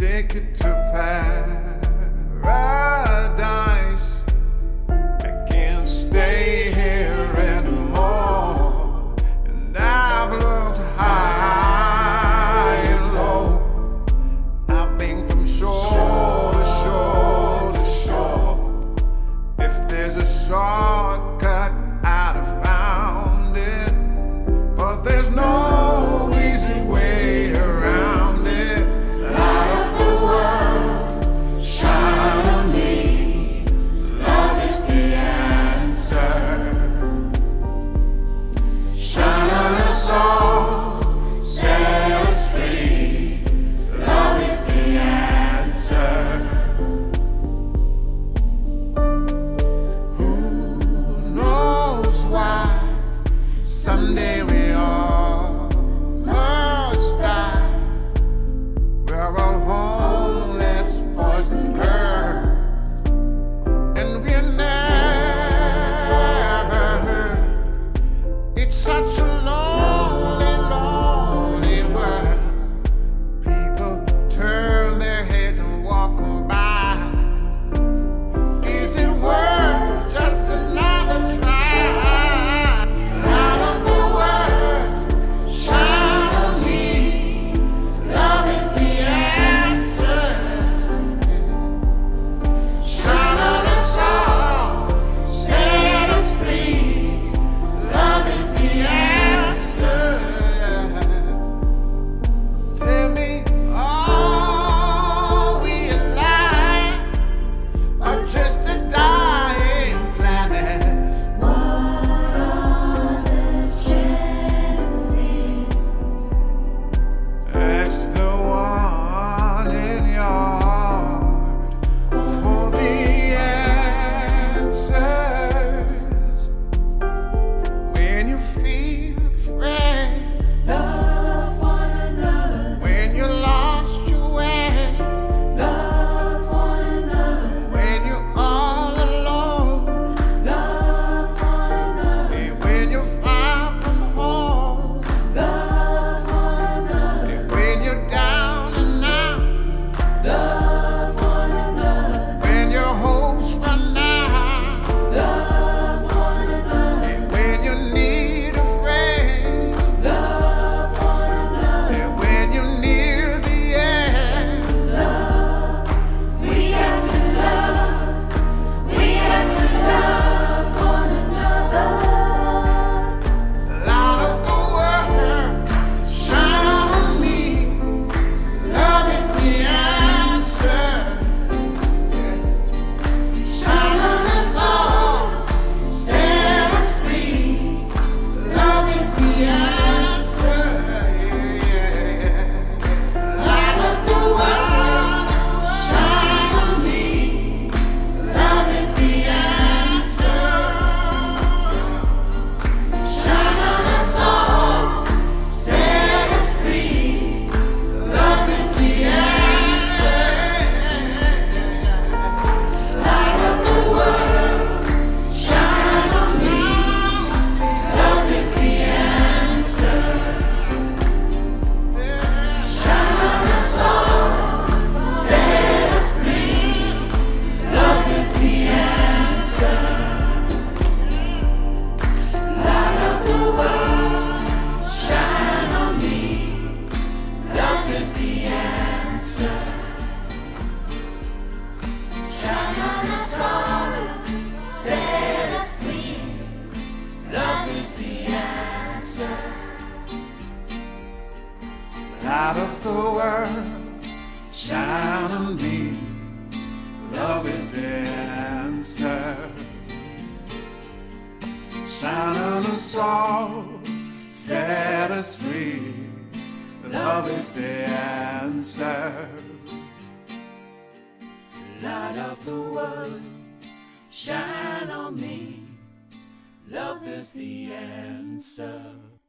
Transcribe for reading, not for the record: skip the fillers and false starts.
take you to paradise. I can't stay here anymore, and I've looked high and low. I've been from shore to shore to shore. If there's a shortcut, I'd have found it, but there's no easy way around it. Light of the world, shine on me. Love is the answer. Shine on us all, set us free. Love is the answer. Who knows why someday we all must die? We're all homeless boys and girls, and we're never heard. It's such a lonely, lonely world. People turn their heads and walk on by. Is it worth just another try? Light of the world, shine on me. Love is the answer. Shine on us all, set us free. Love is the answer. Tell me, are we alive or just a dying planet? What are the chances? Ask the one in your heart for the answers. When you feel afraid, Love one another. when you lost your way, Love one another. when you're all alone, Love one another. and when you're far from home, Love one another. and when you're down and out, Love one another. when your hopes run out, Love one another. and when you need a friend, Love one another. and when you're near the end. Love. We have to love. We have to love one another. Light of the world, shine on me. Love is the answer. Shine on us all, set us free. Love is the answer. Light of the world, shine on me. Love is the answer. Shine on us all, set us free. Love is the answer. Light of the world, shine on me. Love is the answer. Shine on us all, set us free. Love is the answer. Light of the world, shine on me. Love is the answer. Shine on us all, set us free. Love is the answer. Light of the world, shine on me. Love is the answer. Shine on us all, set us free. Love is the answer. Light of the world, shine on me. Love is the answer.